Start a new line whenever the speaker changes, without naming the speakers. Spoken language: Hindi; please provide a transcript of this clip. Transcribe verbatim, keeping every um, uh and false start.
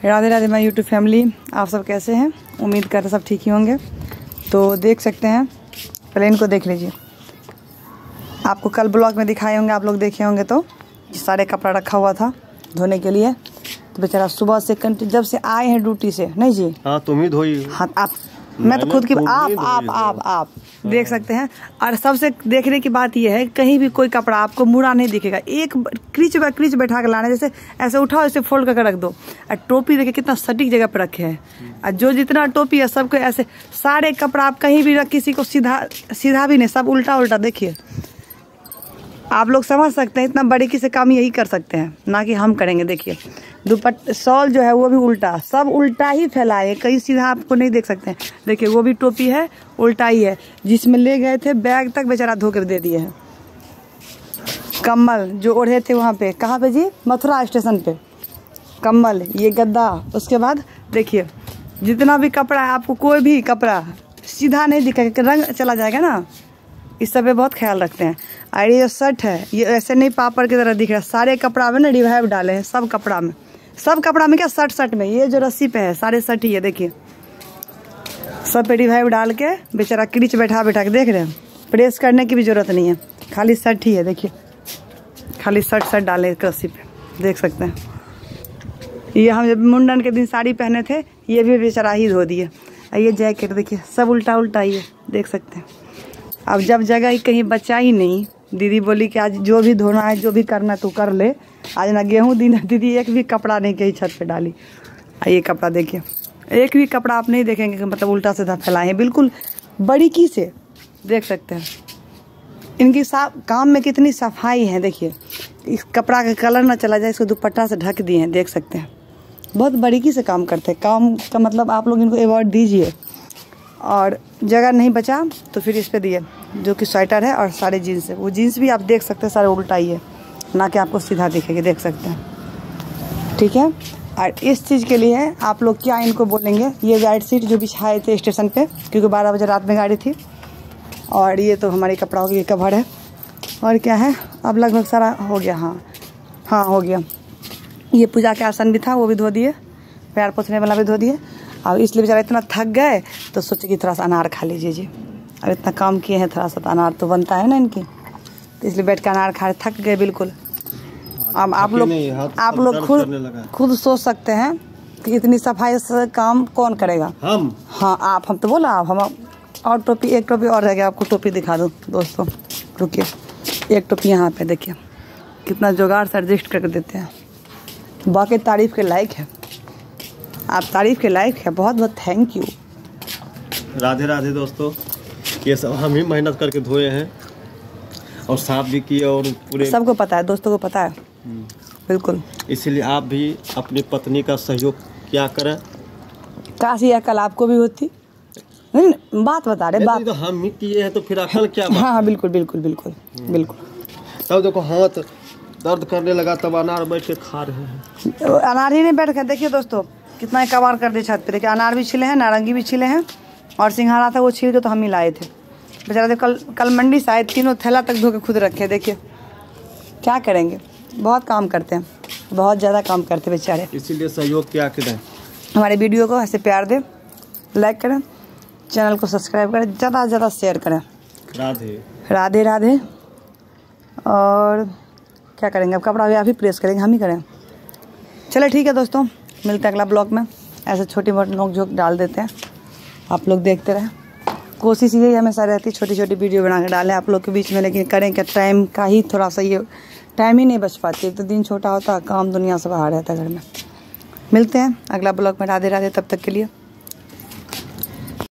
Radhe Radhe my YouTube family, आप सब कैसे हैं? उम्मीद करते सब ठीक ही होंगे। तो देख सकते हैं, प्लेन को देख लीजिए। आपको कल ब्लॉग में दिखाए होंगे, आप लोग देखे होंगे। तो सारे कपड़ा रखा हुआ था धोने के लिए। तो बेचारा सुबह से कंटिन्यू जब से आए हैं ड्यूटी से। नहीं जी,
हाँ तुम ही धोई।
हाँ आप, मैं तो खुद की आप आप आप आप देख सकते हैं। और सबसे देखने की बात यह है, कहीं भी कोई कपड़ा आपको मुड़ा नहीं दिखेगा। एक क्रीच बाय क्रीच बैठा कर लाना, जैसे ऐसे उठाओ ऐसे फोल्ड करके रख दो। और टोपी देखिए कितना सटीक जगह पर रखे हैं। और जो जितना टोपी है सबको ऐसे सारे कपड़ा आप कहीं भी रख, किसी को सीधा सीधा भी नहीं, सब उल्टा उल्टा। देखिए आप लोग समझ सकते हैं, इतना बारीकी से काम यही कर सकते हैं, ना कि हम करेंगे। देखिए दुपट्टा शॉल जो है वो भी उल्टा, सब उल्टा ही फैलाए, कहीं सीधा आपको नहीं देख सकते हैं। देखिए वो भी टोपी है, उल्टा ही है। जिसमें ले गए थे बैग तक बेचारा धो कर दे दिए हैं। कम्बल जो ओढ़े थे वहाँ पे, कहाँ पे जी? मथुरा स्टेशन पे। कम्बल, ये गद्दा। उसके बाद देखिए जितना भी कपड़ा है, आपको कोई भी कपड़ा सीधा नहीं दिखेगा, रंग चला जाएगा ना। इस सब पे बहुत ख्याल रखते हैं। और ये जो शर्ट है, ये ऐसे नहीं पापड़ की तरह दिख रहा है। सारे कपड़ा में ना रिवाइव डाले हैं, सब कपड़ा में, सब कपड़ा में क्या, शर्ट शर्ट में। ये जो रस्सी पे है सारे शर्ट ही है। देखिए सब पे रिवाइव डाल के बेचारा क्रीच बैठा बैठा के, देख रहे हैं। प्रेस करने की भी जरूरत नहीं है, खाली शर्ट ही है। देखिए खाली शर्ट शर्ट डाले रस्सी पे, देख सकते हैं। ये हम जब मुंडन के दिन साड़ी पहने थे, ये भी बेचारा ही धो दिए। ये जैकेट देखिए सब उल्टा उल्टा ही है, देख सकते हैं। अब जब जगह ही कहीं बचा ही नहीं, दीदी बोली कि आज जो भी धोना है, जो भी करना तू कर ले। आज ना गेहूँ दिन दीदी एक भी कपड़ा नहीं कहीं छत पे डाली। ये कपड़ा देखिए, एक भी कपड़ा आप नहीं देखेंगे कि मतलब उल्टा सीधा फैलाए हैं, बिल्कुल बारीकी से देख सकते हैं। इनकी साफ काम में कितनी सफाई है। देखिए इस कपड़ा का कलर ना चला जाए, इसको दुपट्टा से ढक दिए हैं, देख सकते हैं। बहुत बारीकी से काम करते हैं। काम का मतलब आप लोग इनको अवॉर्ड दीजिए। और जगह नहीं बचा तो फिर इस पे दिए, जो कि स्वेटर है और सारे जीन्स है। वो जीन्स भी आप देख सकते हैं सारे उल्टा ही है, ना कि आपको सीधा दिखेगी, देख सकते हैं। ठीक है। और इस चीज़ के लिए आप लोग क्या इनको बोलेंगे, ये बेड शीट जो बिछाए थे स्टेशन पे, क्योंकि बारह बजे रात में गाड़ी थी। और ये तो हमारी कपड़ाओं की कवर है। और क्या है, अब लगभग सारा हो गया। हाँ हाँ हो गया। ये पूजा के आसन भी था, वो भी धो दिए। पैर पोछने वाला भी धो दिए। और इसलिए बेचारा इतना थक गए तो सोचे कि थोड़ा सा अनार खा लीजिए जी। अब इतना काम किए हैं, थोड़ा सा तो अनार तो बनता है ना इनकी, तो इसलिए बैठ कर अनार खा थक गए बिल्कुल। अब आप लोग आप लोग खुद खुद सोच सकते हैं कि इतनी सफाई से काम कौन करेगा? हम। हाँ आप, हम तो बोला आप हम। और टोपी, एक टोपी और रह गया, आपको टोपी दिखा दूँ दोस्तों, रुकिए। एक टोपी यहाँ पे देखिए, कितना जुगाड़ से एडजस्ट करके देते हैं। बाकी तारीफ के लायक है, आप तारीफ के लायक है। बहुत बहुत थैंक यू।
राधे राधे दोस्तों, ये सब हम ही मेहनत करके धोए हैं और साफ भी किए, और पूरे
सबको पता है, दोस्तों को पता है बिल्कुल।
इसीलिए आप भी अपनी पत्नी का सहयोग क्या करें।
काश ये अकल आपको भी होती। नहीं बात बता रहे, बात
तो हम ही किए हैं तो फिर अकल क्या बात?
हाँ हाँ बिल्कुल बिल्कुल बिल्कुल बिल्कुल।
तब देखो हाथ दर्द करने लगा, तब अनार बैठ के खा रहे हैं।
अनार ही नहीं बैठ कर देखिए दोस्तों, कितना कबार कर दे छत पे। देखिए अनार भी छिले हैं, नारंगी भी छिले हैं, और सिंघाड़ा था वो छील के तो हम ही लाए थे। बेचारा तो कल कल मंडी से आए, तीनों थैला तक धो के खुद रखे। देखिए क्या करेंगे, बहुत काम करते हैं, बहुत ज़्यादा काम करते हैं बेचारे।
इसीलिए सहयोग क्या करें, हमारे
वीडियो को ऐसे प्यार दें, लाइक करें, चैनल को सब्सक्राइब करें, ज़्यादा से ज़्यादा शेयर करें।
राधे राधे
राधे। और क्या करेंगे, अब कपड़ा भी आप ही प्रेस करेंगे, हम ही करें। चलो ठीक है दोस्तों, मिलते हैं अगला ब्लॉग में। ऐसे छोटी मोटी नोक झोंक डाल देते हैं, आप लोग देखते रहें। कोशिश यही हमेशा रहती है छोटी छोटी वीडियो बना के डालें आप लोग के बीच में, लेकिन करें क्या, टाइम का ही थोड़ा सा ये टाइम ही नहीं बच पाती। एक तो दिन छोटा होता, काम दुनिया से बाहर रहता है घर में। मिलते हैं अगला ब्लॉग में। राधे राधे, तब तक के लिए।